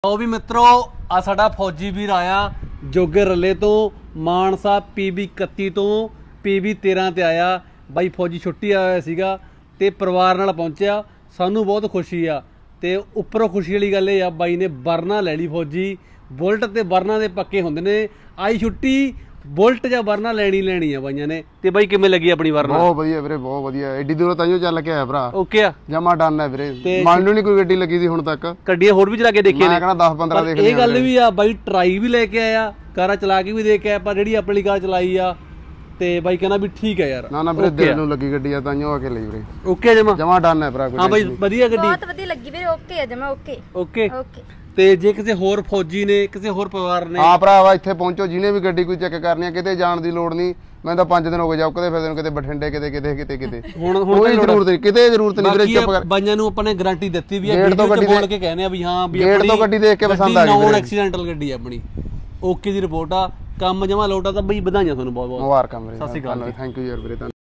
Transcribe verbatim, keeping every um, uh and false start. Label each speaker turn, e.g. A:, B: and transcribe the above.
A: ਉਹ ਵੀ ਮਿੱਤਰੋ ਆ ਸਾਡਾ ਫੌਜੀ ਵੀਰ ਆਇਆ ਜੋਗੇ ਰੱਲੇ ਤੋਂ ਮਾਨਸਾ ਪੀਬੀ ਇਕੱਤੀ ਤੋਂ ਪੀਬੀ ਤੇਰਾਂ ਤੇ ਆਇਆ ਬਾਈ। ਫੌਜੀ ਛੁੱਟੀ ਆਇਆ ਹੋਇਆ ਸੀਗਾ ਤੇ ਪਰਿਵਾਰ ਨਾਲ ਪਹੁੰਚਿਆ। ਸਾਨੂੰ ਬਹੁਤ ਖੁਸ਼ੀ ਆ ਤੇ ਉੱਪਰੋਂ ਖੁਸ਼ੀ ਵਾਲੀ ਗੱਲ ਇਹ ਆ ਬਾਈ ਨੇ ਵਰਨਾ ਲੈ ਲਈ। ਫੌਜੀ ਬੁਲਟ ਤੇ ਵਰਨਾ ਦੇ ਪੱਕੇ ਹੁੰਦੇ ਨੇ। ਆਈ ਛੁੱਟੀ ਬੁਲਟ ਜਾਂ ਵਰਨਾ ਲੈਣੀ ਲੈਣੀ ਆ ਬਾਈਆਂ ਨੇ। ਤੇ ਬਾਈ ਕਿਵੇਂ ਲੱਗੀ ਆਪਣੀ ਵਰਨਾ?
B: ਬਹੁਤ ਵਧੀਆ ਵੀਰੇ, ਬਹੁਤ ਵਧੀਆ। ਐਡੀ ਦੂਰੋਂ ਤਾਈਓ ਚੱਲ ਕੇ ਆਇਆ ਭਰਾ।
A: ਓਕੇ ਆ,
B: ਜਮਾ ਡਨ ਹੈ ਵੀਰੇ। ਮੰਨ ਨੂੰ ਨਹੀਂ ਕੋਈ ਗੱਡੀ ਲੱਗੀ ਸੀ ਹੁਣ ਤੱਕ।
A: ਗੱਡੀਆਂ ਹੋਰ ਵੀ ਚਲਾ ਕੇ ਦੇਖੀਆਂ ਨੇ।
B: ਮੈਂ ਕਹਿੰਦਾ ਦਸ ਪੰਦਰਾਂ ਦੇਖ
A: ਇਹ ਗੱਲ ਵੀ ਆ ਬਾਈ, ਟਰਾਈ ਵੀ ਲੈ ਕੇ ਆਇਆ, ਕਾਰਾਂ ਚਲਾ ਕੇ ਵੀ ਦੇ ਕੇ ਆਇਆ, ਪਰ ਜਿਹੜੀ ਆਪਣੀ ਕਾਰ ਚਲਾਈ ਆ ਤੇ ਬਾਈ ਕਹਿੰਦਾ ਵੀ ਠੀਕ ਹੈ ਯਾਰ।
B: ਨਾ ਨਾ ਵੀਰੇ ਦਿਲ ਨੂੰ ਲੱਗੀ ਗੱਡੀ ਆ ਤਾਈਓ ਆ ਕੇ ਲਈ ਵੀਰੇ।
A: ਓਕੇ ਜਮਾ
B: ਜਮਾ ਡਨ ਹੈ ਭਰਾ।
A: ਹਾਂ ਬਾਈ ਵਧੀਆ ਗੱਡੀ,
C: ਬਹੁਤ ਵਧੀਆ ਲੱਗੀ ਵੀਰੇ। ਓਕੇ ਆ ਜਮਾ ਓਕੇ
A: ਓਕੇ
C: ਓਕੇ।
A: ਤੇ ਜੇ ਕਿਸੇ ਹੋਰ ਫੌਜੀ ਨੇ, ਕਿਸੇ ਹੋਰ ਪਰਿਵਾਰ ਨੇ,
B: ਹਾਂ ਭਰਾਵਾ ਇੱਥੇ ਪਹੁੰਚੋ। ਜਿਹਨੇ ਵੀ ਗੱਡੀ ਕੋਈ ਚੈੱਕ ਕਰਨੀ ਆ, ਕਿਤੇ ਜਾਣ ਦੀ ਲੋੜ ਨਹੀਂ। ਮੈਂ ਤਾਂ ਪੰਜ ਦਿਨ ਹੋ ਗਏ ਜਾਓ ਕਦੇ ਫਿਰਦੇ ਨੂੰ, ਕਿਤੇ ਬਠਿੰਡੇ, ਕਿਤੇ ਕਿਤੇ ਕਿਤੇ ਕਿਤੇ
A: ਹੁਣ ਹੁਣ
B: ਕੋਈ ਜ਼ਰੂਰਤ ਨਹੀਂ, ਕਿਤੇ ਜ਼ਰੂਰਤ ਨਹੀਂ ਵੀਰੇ। ਚੁੱਪ ਕਰ।
A: ਬਾਈਆਂ ਨੂੰ ਆਪਾਂ ਨੇ ਗਾਰੰਟੀ ਦਿੱਤੀ ਵੀ
B: ਗੇਟ ਤੋਂ ਗੱਡੀ
A: ਬੋਲ ਕੇ ਕਹਿੰਦੇ ਆ ਵੀ ਹਾਂ ਵੀ
B: ਗੇਟ ਤੋਂ ਗੱਡੀ ਦੇਖ ਕੇ ਪਸੰਦ ਆ ਗਈ
A: ਨੌਨ ਐਕਸੀਡੈਂਟਲ ਗੱਡੀ ਆਪਣੀ। ਓਕੇ ਦੀ ਰਿਪੋਰਟ ਆ, ਕੰਮ ਜਮਾ ਲੋਟ ਆ। ਤਾਂ ਬਈ ਵਧਾਈਆਂ ਤੁਹਾਨੂੰ ਬਹੁਤ ਬਹੁਤ
B: ਮੁਬਾਰਕਾਂ ਵੀਰੇ।
A: ਸਤਿ ਸ਼੍ਰੀ ਅਕਾਲ।
B: ਥੈਂਕ ਯੂ ਯਾਰ ਵੀਰੇ।